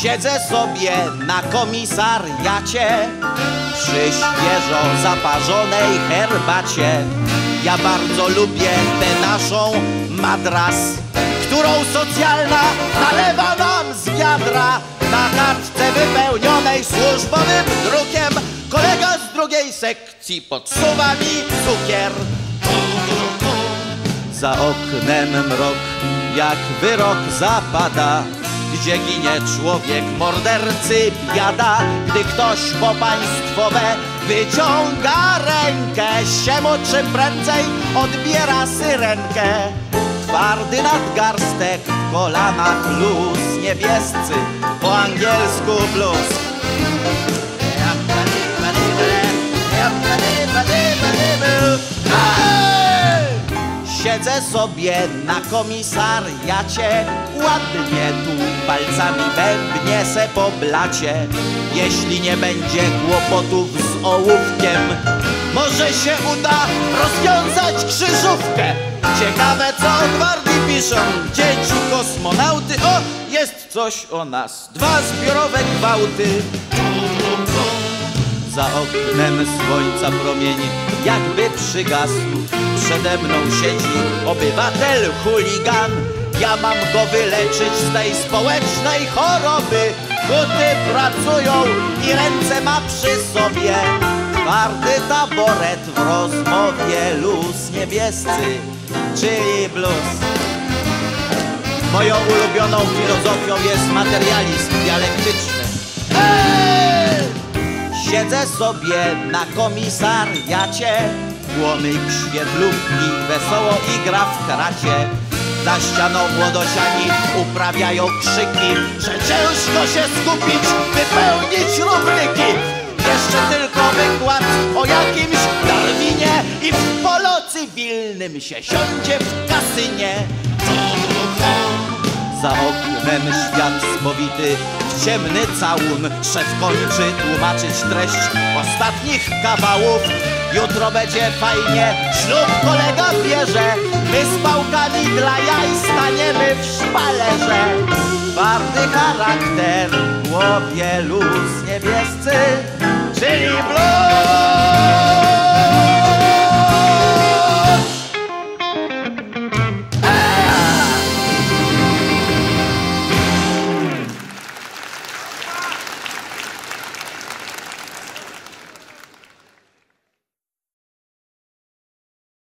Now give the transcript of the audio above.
Siedzę sobie na komisariacie przy świeżo zaparzonej herbacie. Ja bardzo lubię tę naszą Madras, którą socjalna nalewa nam z wiadra. Na kartce wypełnionej służbowym drukiem kolega z drugiej sekcji podsuwa mi cukier. Za oknem mrok, jak wyrok zapada, gdzie ginie człowiek, mordercy biada. Gdy ktoś po państwowe wyciąga rękę, siemu czym prędzej odbiera syrenkę. Twardy nadgarstek, w kolanach luz, niebiescy, po angielsku blues. Siedzę sobie na komisariacie, ładnie tu palcami bębnie se po blacie. Jeśli nie będzie kłopotów z ołówkiem, może się uda rozwiązać krzyżówkę. Ciekawe, co o gwardii piszą dzieci kosmonauty. O, jest coś o nas, 2 zbiorowe gwałty. Za oknem słońca promień jakby przygasł. Przede mną siedzi obywatel chuligan. Ja mam go wyleczyć z tej społecznej choroby. Buty pracują i ręce ma przy sobie. Twardy taboret w rozmowie, luz niebiescy, czyli blues. Moją ulubioną filozofią jest materializm dialektyczny. Siedzę sobie na komisariacie, płomyk świetlówki wesoło igra w kracie. Za ścianą młodociani uprawiają krzyki, że ciężko się skupić, wypełnić rubryki. Jeszcze tylko wykład o jakimś Darwinie i w polo cywilnym się siądzie w kasynie. Za oknem świat spowity w ciemny całun. Szef kończy tłumaczyć treść ostatnich kawałów. Jutro będzie fajnie, ślub kolega bierze. My z pałkami dla jaj staniemy w szpalerze. Twardy charakter, w głowie luz niebiescy, czyli blues.